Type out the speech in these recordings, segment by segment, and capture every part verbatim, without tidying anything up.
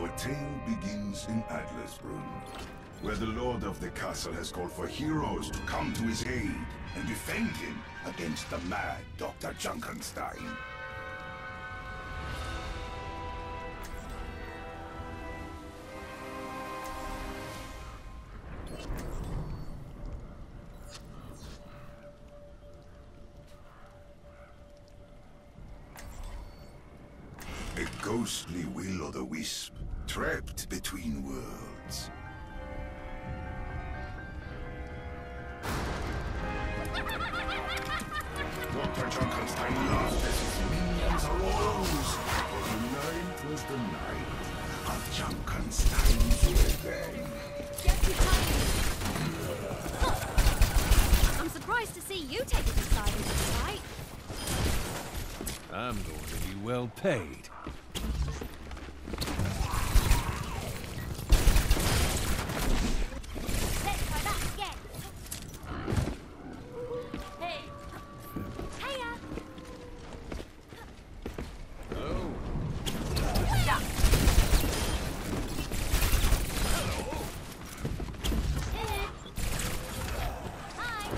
Our tale begins in Adlersbrunn, where the lord of the castle has called for heroes to come to his aid and defend him against the mad Doctor Junkenstein. A ghostly will-o'-the-wisp, trapped between worlds. Doctor Junkenstein laughed as his minions arose, for tonight was the night of Junkenstein's revenge. Get behind me! I'm surprised to see you take a good side in this fight. I'm going to be well paid. Let's try that again. Hey. Heya. Oh. Yeah. Hi.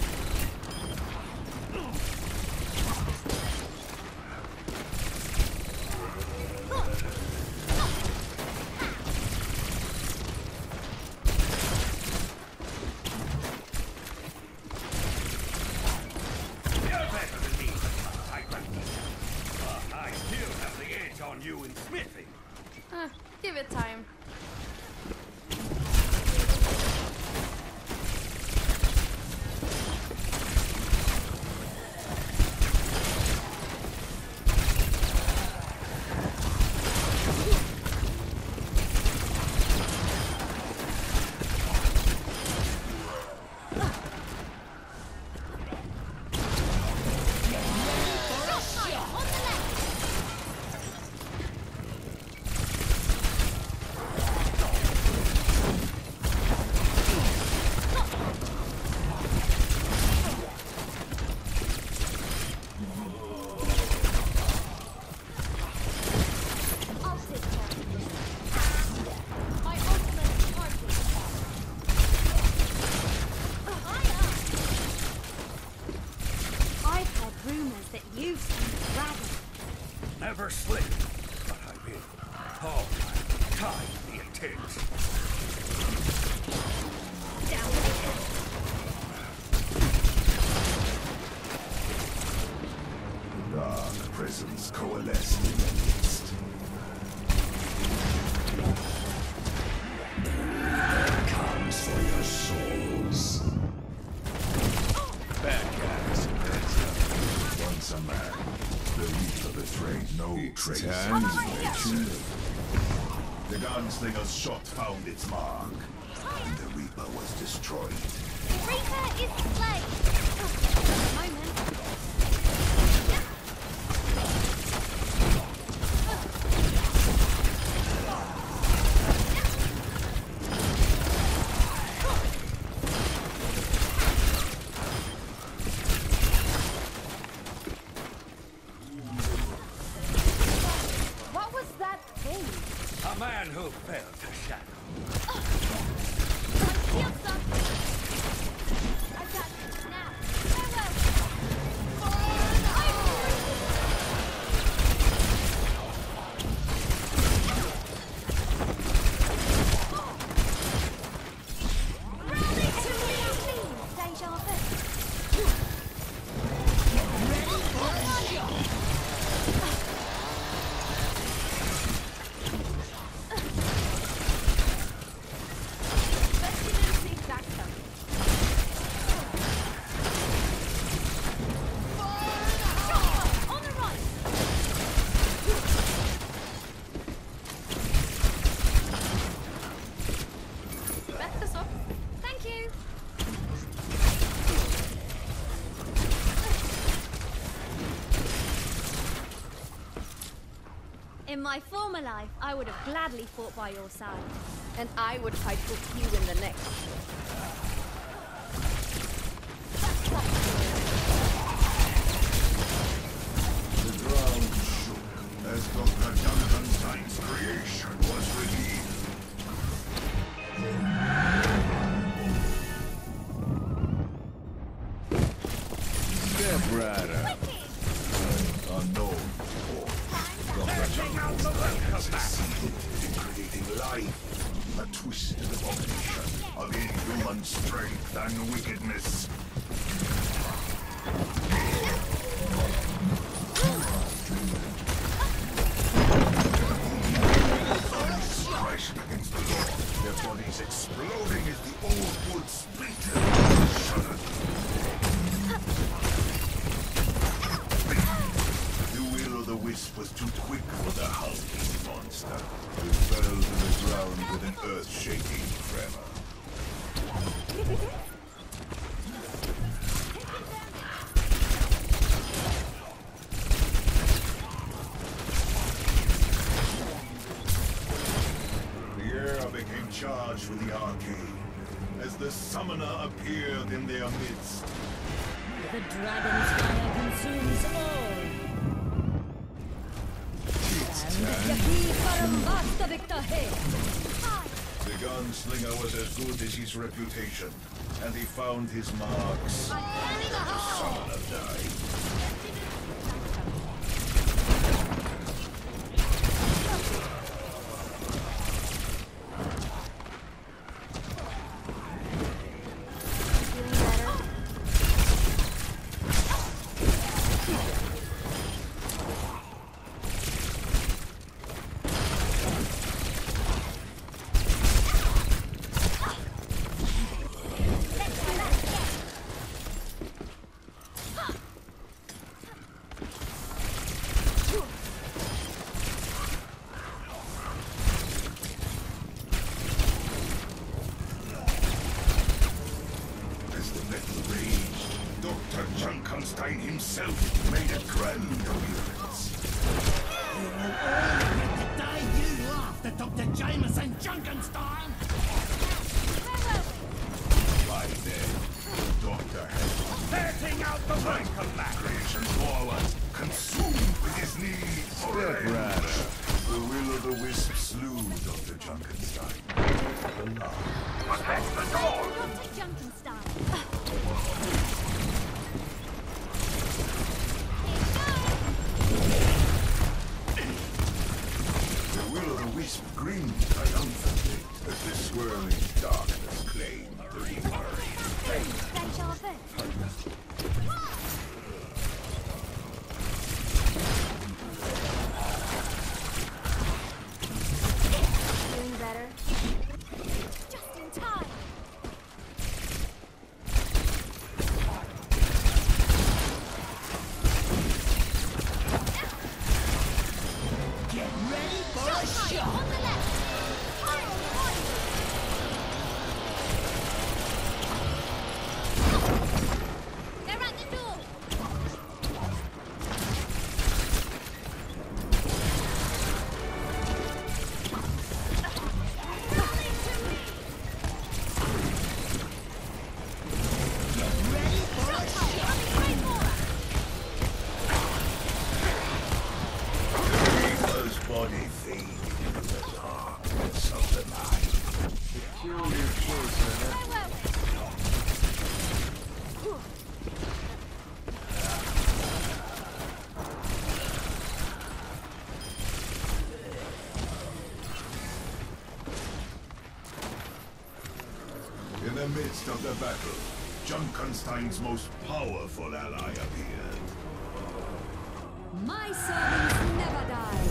On you in smithing. Uh, give it time. Never slip, but I will. All time the intent. Down. Dark presence coalesced in the midst. Comes for your souls. Bad guys. Once a man, the Reaper betrayed no trace of time. his nature. The gunslinger's shot found its mark, and the Reaper was destroyed. The Reaper is slain. Oh, a moment. What was that thing? A man who fell to shadow. My shield stuff. I got it now. Farewell. Rally to me, Deja vu. On the right. Back this up. Thank you. In my former life, I would have gladly fought by your side. And I would fight with you in the next. The ground shook as Doctor Junkenstein's creation was revealed. life, a twisted abomination of inhuman strength and wickedness. Crashing against the law, their bodies exploding as the old wood splintered and shuddered. The will-o'-the-wisp was too quick for the hulking monster, who fell to the ground with an earth-shaking tremor. Charged with the arcane, as the summoner appeared in their midst. The dragon's fire consumes all. The gunslinger was as good as his reputation, and he found his marks. The summoner died. Junkenstein himself made a grand appearance. You will all regret the day you laughed at Doctor Jameson Junkenstein! By then, the Doctor had Setting out the welcome back! creation forward, consumed with his need for revenge. The will-o'-the-wisp slew Doctor Junkenstein. Protect the door! Doctor Junkenstein. The will-o'-the-wisp grinned triumphantly as the swirling darkness claimed the reaper. Deja vu. Doing better. Just in time. Get ready for a shot! On the left. Fire on the right. They're at the door. Coming to me. Get ready for a shot! Coming straight for us. Reaper's body faded into the darkness of the night. Where were we? In the midst of the battle, Junkenstein's most powerful ally appeared. My servants never die.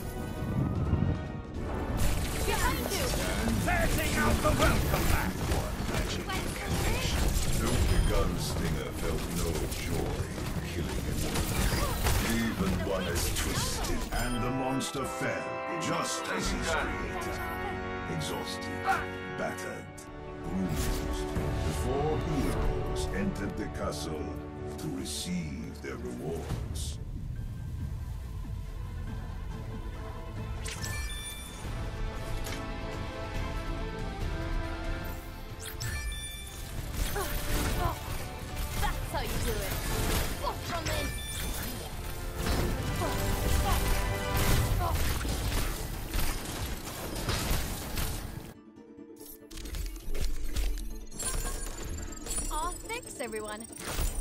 You have to. Setting out the welcome back! Magic incantation. The gunslinger felt no joy in killing him. Even one as twisted, and the monster fell, just as he screamed. Exhausted, battered, bruised, the four heroes entered the castle to receive their rewards. That's how you do it. Off from then. Aw, thanks everyone.